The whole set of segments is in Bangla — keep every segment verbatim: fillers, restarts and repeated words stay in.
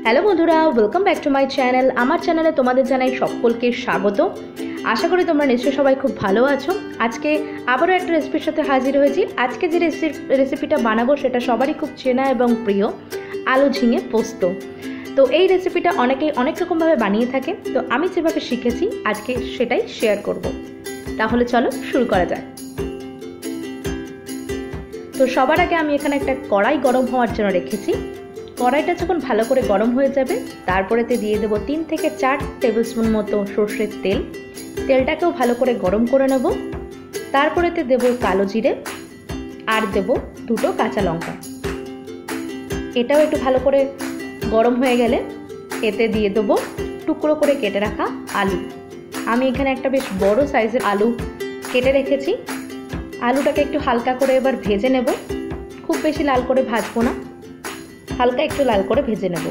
হ্যালো বন্ধুরা, welcome back to my channel. আমার চ্যানেলে তোমাদের জানাই সকলকে স্বাগত। আশা করি তোমরা নিশ্চয়ই সবাই খুব ভালো আছো। আজকে আবারও একটা রেসিপির সাথে হাজির হয়েছি। আজকে যে রেসিপিটা বানাবো সেটা সবারই খুব চেনা এবং প্রিয়, আলু ঝিঙে পোস্ত। তো এই রেসিপিটা অনেকেই অনেক রকমভাবে বানিয়ে থাকে, তো আমি যেভাবে শিখেছি আজকে সেটাই শেয়ার করব। তাহলে চলো শুরু করা যাক। তো সবার আগে আমি এখানে একটা কড়াই গরম হওয়ার জন্য রেখেছি। কড়াইটা যখন ভালো করে গরম হয়ে যাবে তারপরেতে দিয়ে দেবো তিন থেকে চার টেবিল স্পুন মতো সর্ষের তেল। তেলটাকেও ভালো করে গরম করে নেব। তারপরেতে দেবো কালো জিরে আর দেব দুটো কাঁচা লঙ্কা। এটাও একটু ভালো করে গরম হয়ে গেলে এতে দিয়ে দেবো টুকরো করে কেটে রাখা আলু। আমি এখানে একটা বেশ বড় সাইজের আলু কেটে রেখেছি। আলুটাকে একটু হালকা করে এবার ভেজে নেব। খুব বেশি লাল করে ভাজবো না, হালকা একটু লাল করে ভেজে নেব।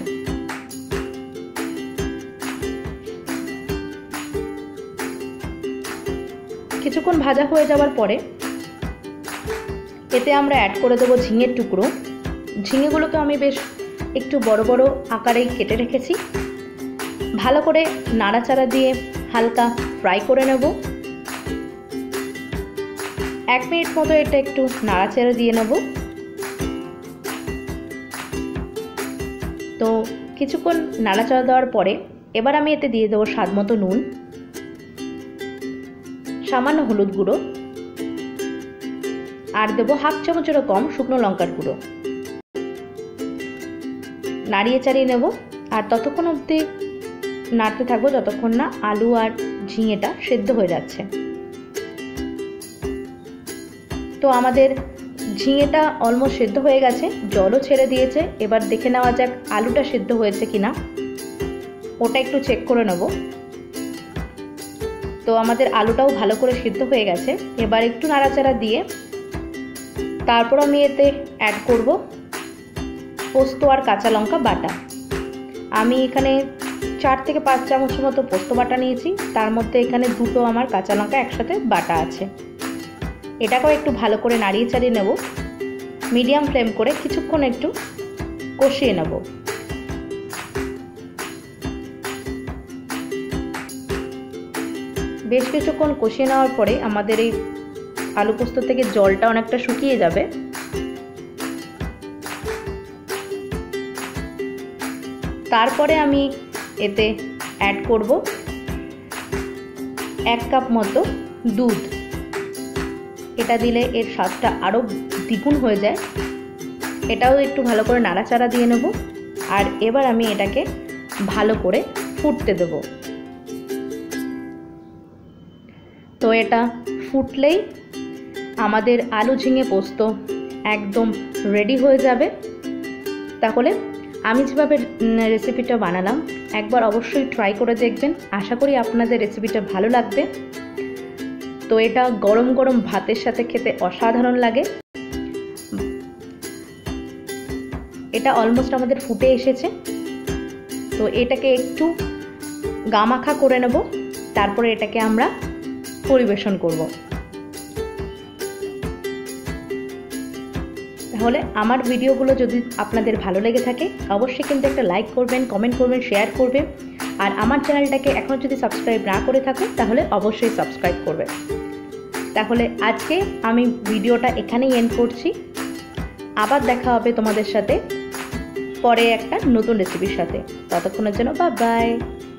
কিছুক্ষণ ভাজা হয়ে যাওয়ার পরে এতে আমরা অ্যাড করে দেবো ঝিঙের টুকরো। ঝিঙেগুলোকে আমি বেশ একটু বড় বড় আকারেই কেটে রেখেছি। ভালো করে নাড়াচাড়া দিয়ে হালকা ফ্রাই করে নেব। এক মিনিট মতো এটা একটু নাড়াচাড়া দিয়ে নেব। তো কিছুক্ষণ নাড়াচাড়া দেওয়ার পরে এবার আমি এতে দিয়ে দেবো স্বাদ মতো নুন, সামান্য হলুদ গুঁড়ো আর দেবো হাফ চামচেরও কম শুকনো লঙ্কার গুঁড়ো। নাড়িয়ে চাড়িয়ে নেব আর ততক্ষণ অবধি নাড়তে থাকবো যতক্ষণ না আলু আর ঝিঙেটা সেদ্ধ হয়ে যাচ্ছে। তো আমাদের ঝিঙেটা অলমোস্ট সেদ্ধ হয়ে গেছে, জলও ছেড়ে দিয়েছে। এবার দেখে নেওয়া যাক আলুটা সেদ্ধ হয়েছে কিনা, ওটা একটু চেক করে নেব। তো আমাদের আলুটাও ভালো করে সিদ্ধ হয়ে গেছে। এবার একটু নাড়াচাড়া দিয়ে তারপর আমি এতে অ্যাড করব পোস্ত আর কাঁচা লঙ্কা বাটা। আমি এখানে চার থেকে পাঁচ চামচ মতো পোস্ত বাটা নিয়েছি, তার মধ্যে এখানে দুটো আমার কাঁচা লঙ্কা একসাথে বাটা আছে। এটাকেও একটু ভালো করে নাড়িয়ে চাড়িয়ে নেব। মিডিয়াম ফ্লেম করে কিছুক্ষণ একটু কষিয়ে নেব। বেশ কিছুক্ষণ কষিয়ে নেওয়ার পরে আমাদের এই আলু পোস্ত থেকে জলটা অনেকটা শুকিয়ে যাবে। তারপরে আমি এতে অ্যাড করব এক কাপ মতো দুধ। এটা দিলে এর স্বাদটা আরও দ্বিগুণ হয়ে যায়। এটাও একটু ভালো করে নাড়াচাড়া দিয়ে নেব আর এবার আমি এটাকে ভালো করে ফুটতে দেব। তো এটা ফুটলেই আমাদের আলু ঝিঙে পোস্ত একদম রেডি হয়ে যাবে। তাহলে আমি যেভাবে রেসিপিটা বানালাম একবার অবশ্যই ট্রাই করে দেখবেন। আশা করি আপনাদের রেসিপিটা ভালো লাগবে। তো এটা গরম গরম ভাতের সাথে খেতে অসাধারণ লাগে। এটা অলমোস্ট আমাদের ফুটে এসেছে। তো এটাকে একটু গামাখা করে নেব, তারপরে এটাকে আমরা পরিবেশন করব। তাহলে আমার ভিডিওগুলো যদি আপনাদের ভালো লেগে থাকে অবশ্যই কিন্তু একটা লাইক করবেন, কমেন্ট করবেন, শেয়ার করবেন। আর আমার চ্যানেলটাকে এখনও যদি সাবস্ক্রাইব না করে থাকুন তাহলে অবশ্যই সাবস্ক্রাইব করবেন। তাহলে আজকে আমি ভিডিওটা এখানেই এন্ড করছি। আবার দেখা হবে তোমাদের সাথে পরে একটা নতুন রেসিপির সাথে। ততক্ষণের জন্য বাই বাই।